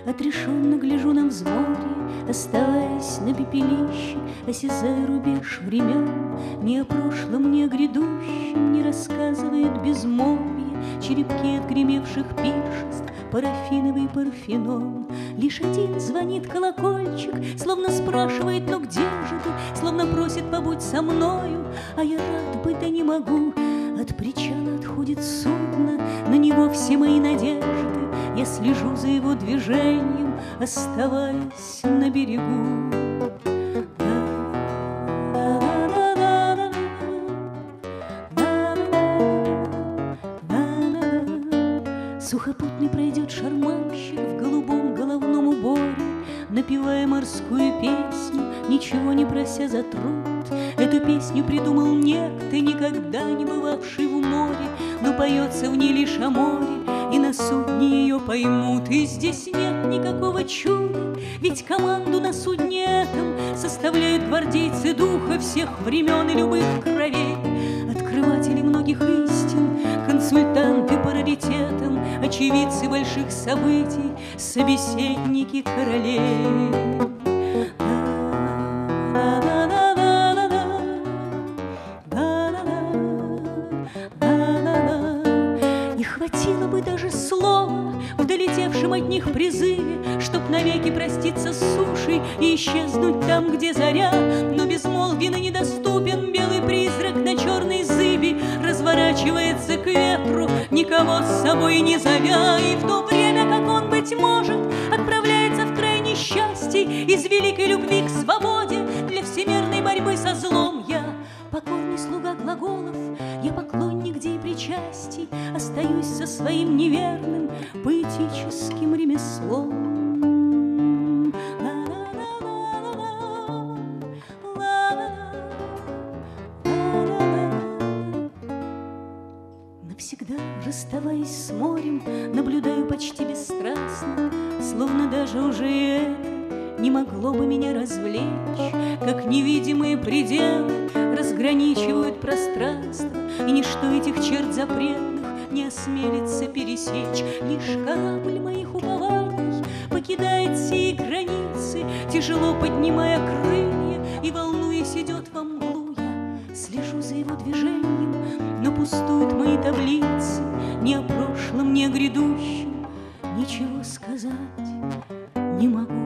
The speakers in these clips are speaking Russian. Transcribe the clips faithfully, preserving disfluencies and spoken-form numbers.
Отрешенно гляжу на взморье, оставаясь на пепелище, осязая рубеж времен. Ни о прошлом, ни о грядущем не рассказывает безмолвие, черепки отгремевших пиршеств, парафиновый Парфенон. Лишь один звонит колокольчик, словно спрашивает: ну где же ты? Словно просит: побудь со мною. А я рад быть, да не могу. От причала отходит судно, на него все мои надежды. Я слежу за его движением, оставаясь на берегу. Сухопутный пройдет шарманщик в голубом головном уборе, напевая морскую песню, ничего не прося за труд. Эту песню придумал некто, никогда не бывавший в море, но поется в ней лишь о море, и на судне ее поймут. И здесь нет никакого чуда, ведь команду на судне этом составляют гвардейцы духа всех времен и любых кровей, открыватели многих истин, консультанты по раритетам, очевидцы больших событий, собеседники королей. Не хватило бы даже слова в долетевшем от них призыве, чтоб навеки проститься с сушей и исчезнуть там, где заря. Но безмолвен и недоступен белый призрак на черной зыби, разворачивается к ветру, никого с собой не зовя. И в то время, как он, быть может, отправляется в край несчастий из великой любви к свободе для всемирной борьбы со злом, я покорный слуга глаголов, я поклонник идей причастий, остаюсь со своим неверным поэтическим ремеслом. Навсегда расставаясь с морем, наблюдаю почти бесстрастно, словно даже уже это не могло бы меня развлечь, как невидимые пределы разграничивают пространство, и ничто этих черт запретных не осмелится пересечь. Лишь корабль моих упований покидает сии границы, тяжело поднимая крылья, и, волнуясь, идет во мглу. Я слежу за его движением, но пустуют мои таблицы, ни о прошлом, ни о грядущем ничего сказать не могу.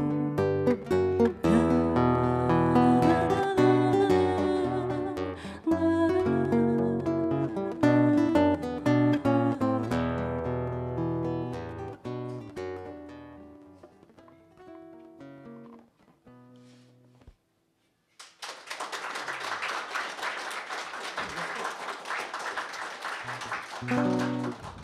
Thank you.